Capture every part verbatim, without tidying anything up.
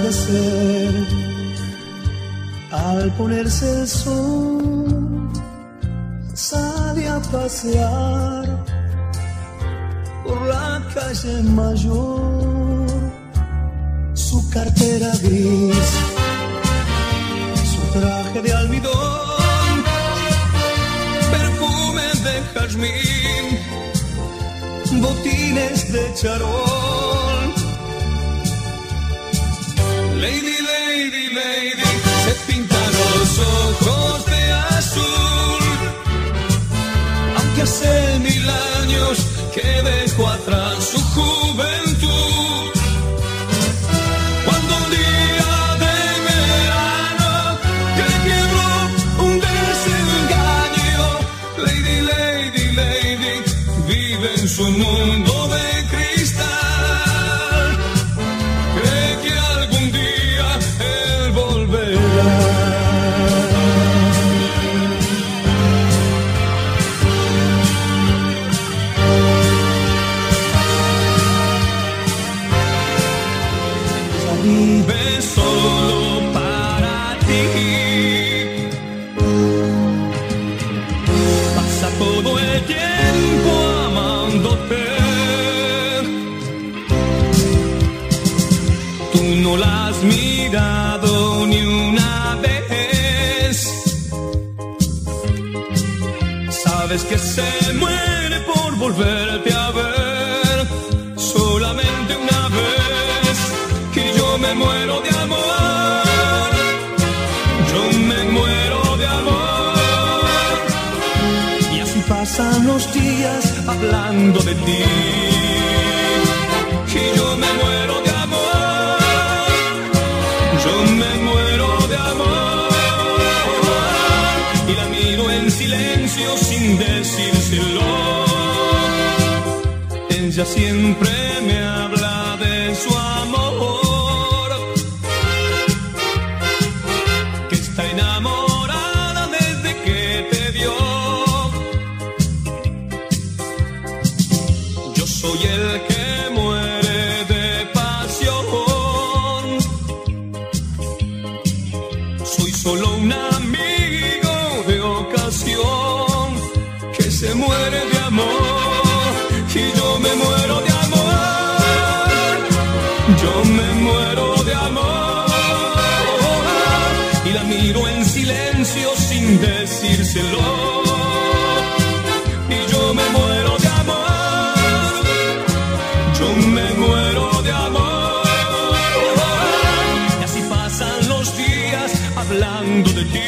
atardecer, al ponerse el sol, sale a pasear por la calle Mayor. Su cartera gris, su traje de almidón, perfume de jazmín, botines de charol. Lady, lady, lady, se pinta los ojos de azul, aunque hace mil años que dejó atrás su juventud. Cuando un día de verano que quebró un desengaño, lady, lady, lady, vive en su mundo de cristal. Cree que algún día él volverá. Vive solo para ti, pasa todo el tiempo amándote. Tú no la has mirado ni una vez, sabes que se muere por volverte a ver, solamente una vez. Que yo me muero de amor, yo me muero de amor. Y así pasan los días hablando de ti. Que yo me muero de amor, yo me muero de amor. Y la miro en silencio sin decírselo. Ella siempre me habla de su amor. Soy el que muere de pasión, soy solo un amigo de ocasión que se muere de amor. Y yo me muero de amor, yo me muero de amor. Y la miro en silencio sin decírselo. Y yo me muero de amor, yo me muero de amor. Y así pasan los días hablando de ti.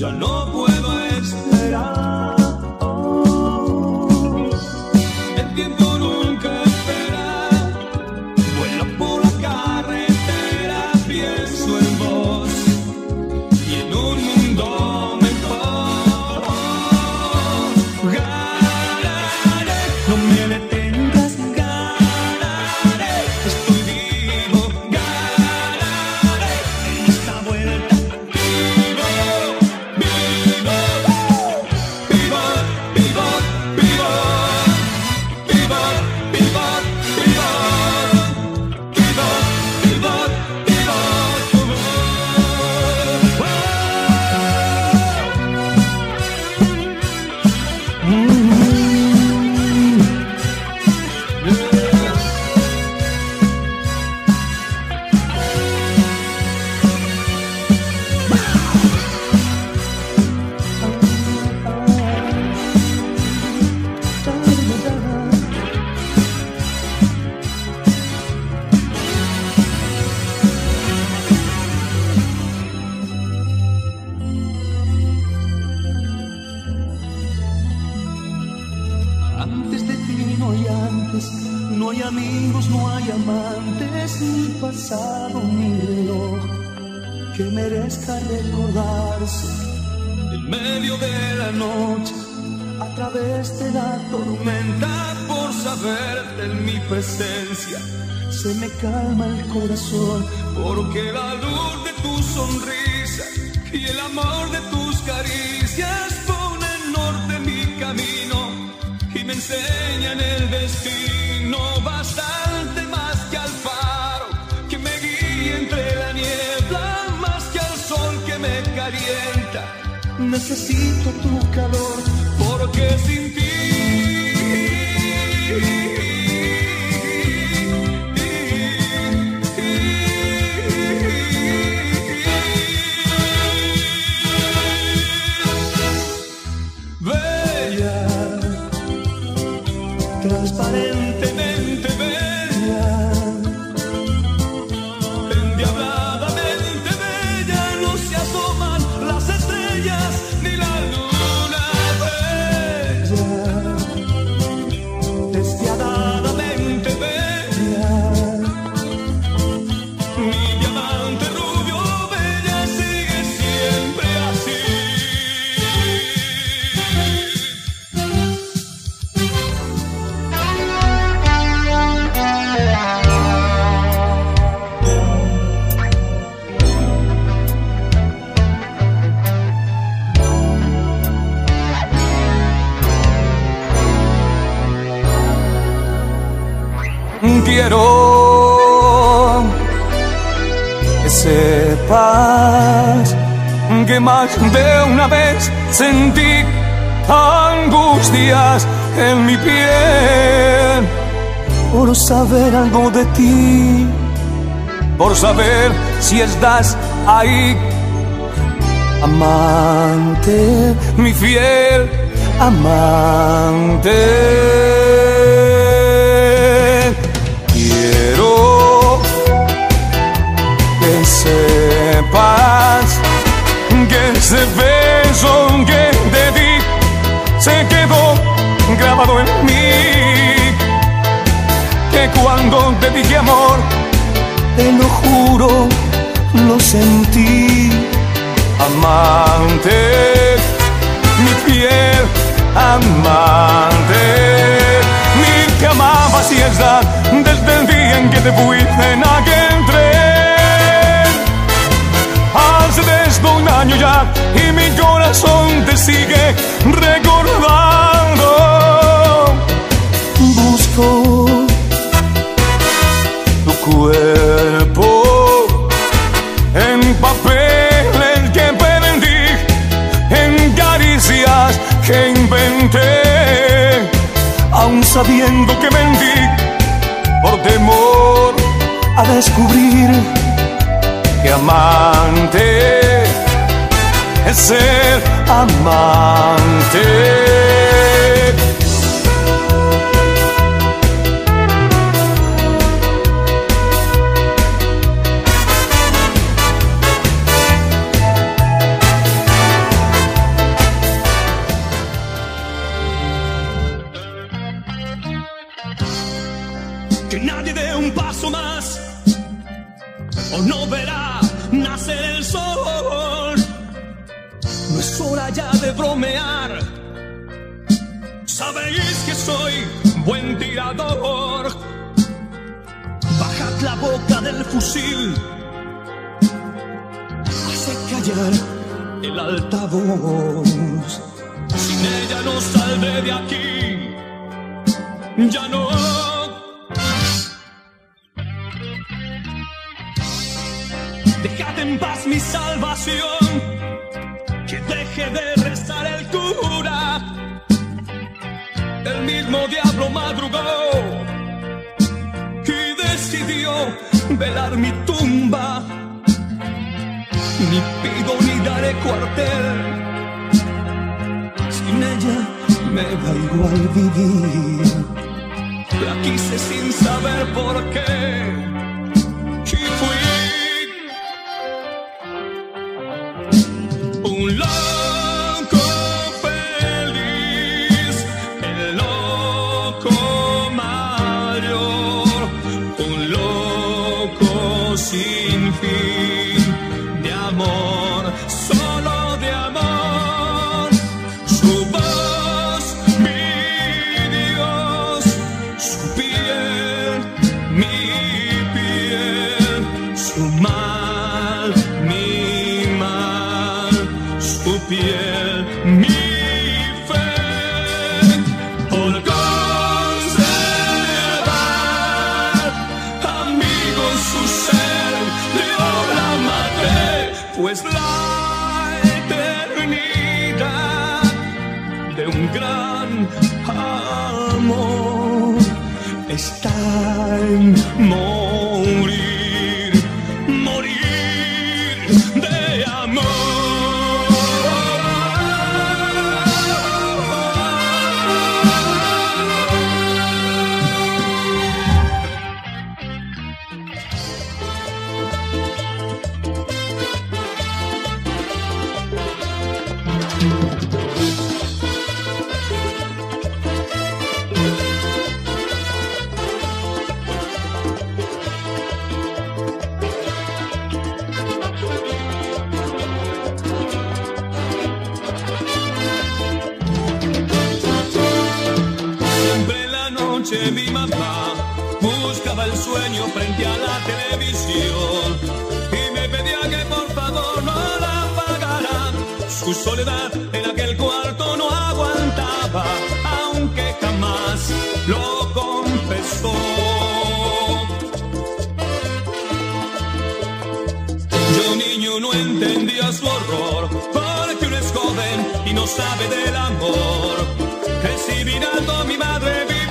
ya no puedo esperar. El tiempo nunca espera, vuelo por la carretera, pienso en vos y en un mundo mejor. Ganaré, no me detengas, ganaré, estoy vivo, ganaré en esta vuelta. Vivo, vivo, vivo, vivo, vivo, vivo, vivo, vivo, vivo, vivo, vivo, antes de ti no hay antes, no hay amigos, no hay amantes, ni pasado ni reloj que merezca recordarse. En medio de la noche, a través de la tormenta, por saberte en mi presencia, se me calma el corazón, porque la luz de tu sonrisa y el amor de tus caricias ponen norte en mi camino y me enseñan el destino. Bastante más que al faro que me guía entre la niebla, más que al sol que me calienta. Necesito tu calor, porque sin ti transparentemente bella, endiabladamente bella, no se asoman las estrellas ni la luna bella, despiadadamente bella, mi diamante rubio bella, sigue siempre así. Quiero que sepas que más de una vez sentí angustias en mi piel por saber algo de ti, por saber si estás ahí, amante, mi fiel amante. Quiero que sepas que ese beso que te di se quedó grabado en mí, que cuando te dije amor, te lo juro, lo sentí, amante, mi fiel amante. Que amabas y está desde el día en que te fuiste en aquel tren. Hace desde un año ya y mi corazón te sigue recordando. Busco tu cuerpo en papeles que perdí, en caricias que inventé, aún sabiendo que mentí por temor a descubrir que amante es ser amante. Es hora ya de bromear. Sabéis que soy buen tirador. Bajad la boca del fusil. Hace callar el altavoz. Sin ella no saldré de aquí. Ya no. Dejad en paz mi salvación. Que deje de rezar el cura. El mismo diablo madrugó y decidió velar mi tumba. Ni pido ni daré cuartel. Sin ella me da igual vivir. La quise sin saber por qué. Y fui un loco feliz, el loco mayor, un loco sin fin de amor, solo de amor. Su voz, mi Dios, su piel, mi piel, su mal, mi mal, su piel, mi fe, por conservar amigos su ser de obra madre, pues la eternidad de un gran amor está en morir, morir de amor. Mi mamá buscaba el sueño frente a la televisión y me pedía que por favor no la apagara. Su soledad en aquel cuarto no aguantaba, aunque jamás lo confesó. Yo niño no entendía su horror, porque uno es joven y no sabe del amor. Crecí mirando a mi madre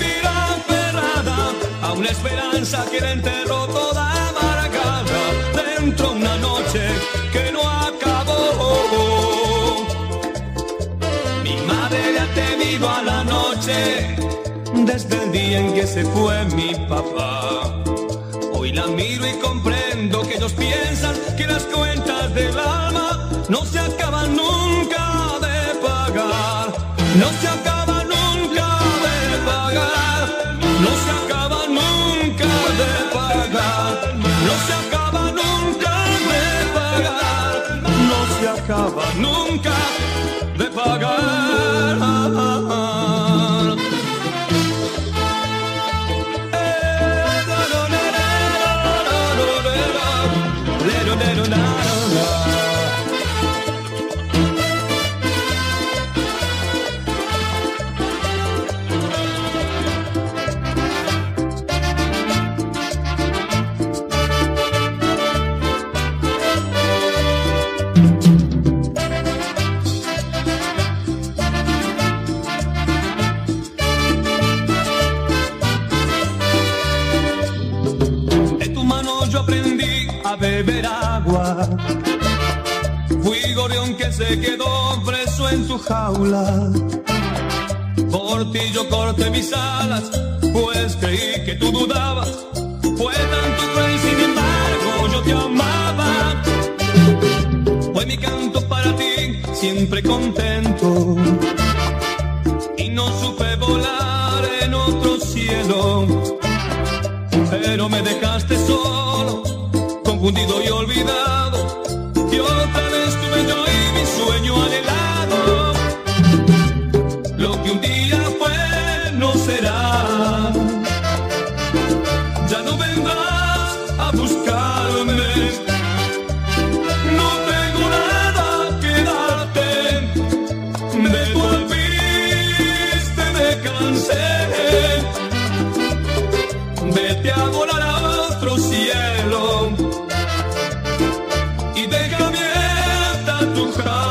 a una esperanza que la enterró toda amargada dentro una noche que no acabó. Mi madre le ha temido a la noche desde el día en que se fue mi papá. Hoy la miro y comprendo que ellos piensan que las cuentas del alma no se acaban nunca de pagar. No se acaban nunca de pagar. No se acaba nunca de pagar, no se acaba nunca de pagar, no se acaba nunca de pagar. Beber agua, fui gorrión que se quedó preso en su jaula. Por ti yo corté mis alas, pues creí que tú dudabas. Fue tanto cruel, sin embargo yo te amaba. Fue mi canto para ti, siempre contento, y no supe volar en otro cielo. Pero me dejaste solo, confundido y olvidado, y otra vez tuve yo y mi sueño anhelado.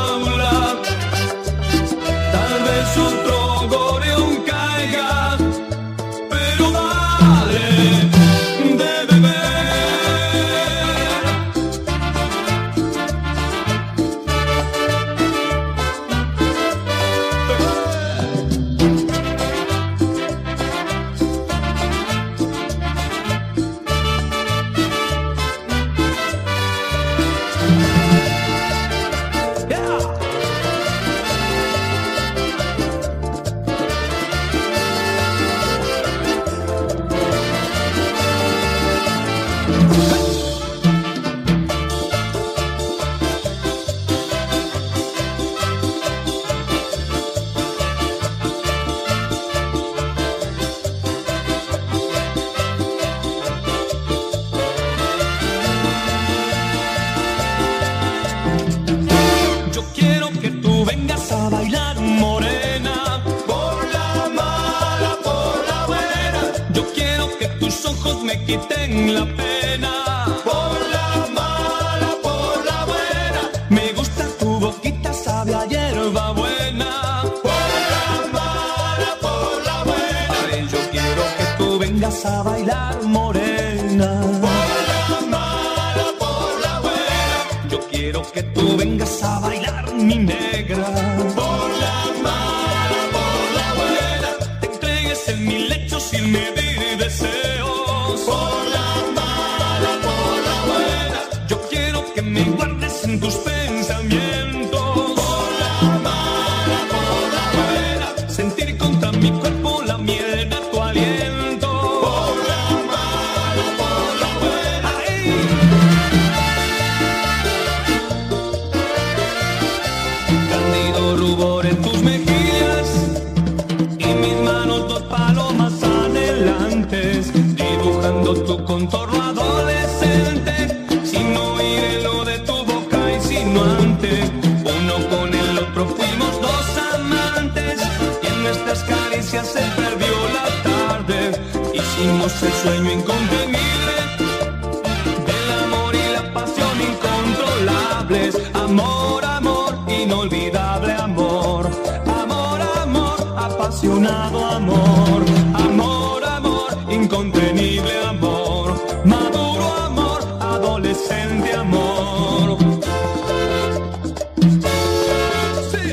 jaula. Tal vez otro gorrión caiga, pero dale de beber. Yo quiero que tú vengas a bailar, morena, por la mala, por la buena. Yo quiero que tus ojos me quiten la pena, por la mala, por la buena. Me gusta tu boquita, sabe a hierba buena, por la mala, por la buena. Ay, yo quiero que tú vengas a bailar, morena, por la mala, por la buena. Yo quiero que tú vengas a bailar, mi negra, por la mala, por la buena. Te entregues en mi lecho sin medir deseos, por la mala, por la buena. Yo quiero que me guardes en tus pensamientos, por la mala, por la buena. Sentir contra mi cuerpo la miel de tu aliento, por la mala, por la buena. ¡Ay! Candido rubor en tus mejillas y mis manos dos palomas anhelantes, dibujando tu contorno adolescente, sin oír el lo de tu boca insinuante. Uno con el otro fuimos dos amantes y en nuestras caricias se perdió la tarde. Hicimos el sueño incontenible del amor y la pasión incontrolables. Amor, amor, inolvidable amor. Amor, amor, apasionado amor. Amor, amor, incontenible amor. Maduro amor, adolescente amor. Sí.